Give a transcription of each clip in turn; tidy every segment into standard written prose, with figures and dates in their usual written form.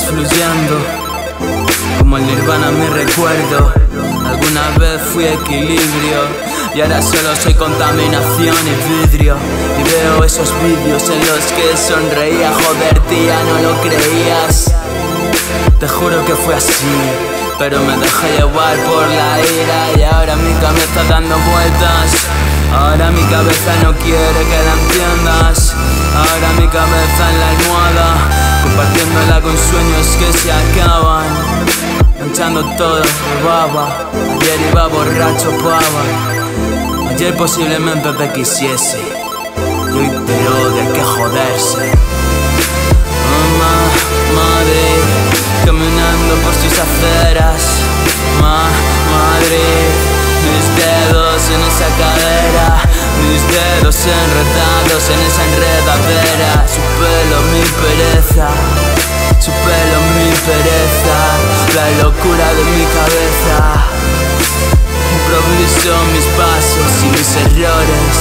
fluyendo, como el Nirvana mi recuerdo. Alguna vez fui equilibrio y ahora solo soy contaminación y vidrio. Y veo esos vídeos en los que sonreía. Joder, tía, no lo creías. Te juro que fue así, pero me dejé llevar por la ira. Y ahora mi cabeza dando vueltas. Ahora mi cabeza no quiere que la entiendas. Ahora mi cabeza en la almohada, compartiéndola con sueños que se acaban, manchando todo de baba. Ayer iba borracho pava. Ayer posiblemente te quisiese y hoy te odio, hay que joderse. Madrid, caminando por sus aceras. Madrid, mis dedos en esa cadera, mis dedos enredados en esa enredadera. Su pelo, mi pereza, su pelo, mi pereza, la locura de mi cabeza. Improviso mis pasos y mis errores.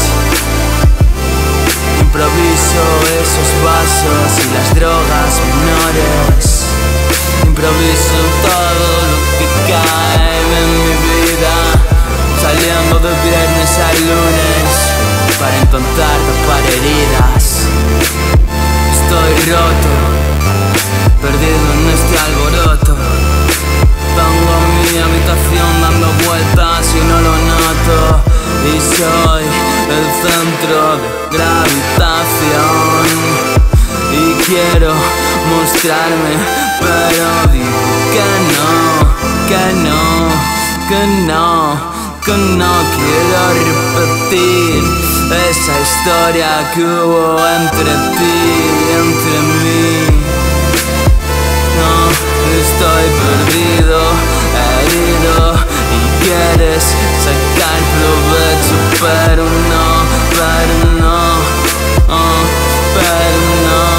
Improviso esos vasos y las drogas menores. Improviso todo lo que cae en mi vida, saliendo de viernes a lunes para intentar tapar heridas. Estoy roto, perdido en este alboroto. Tengo mi habitación dando vueltas y no lo noto. Y soy el centro de gravitación. Y quiero mostrarme, pero digo que no, que no, que no, que no quiero repetir esa historia que hubo entre ti y entre mí. No, estoy perdido, herido y quieres sacar provecho, pero no, pero no, pero no.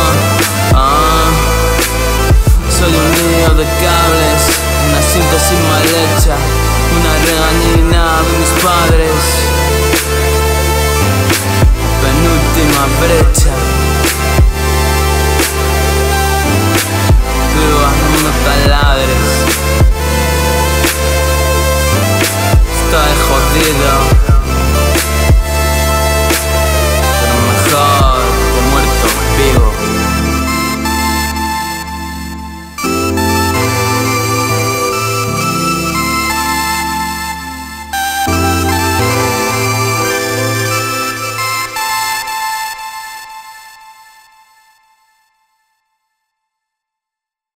Soy un lío de cables, una síntesis mal hecha, una regañina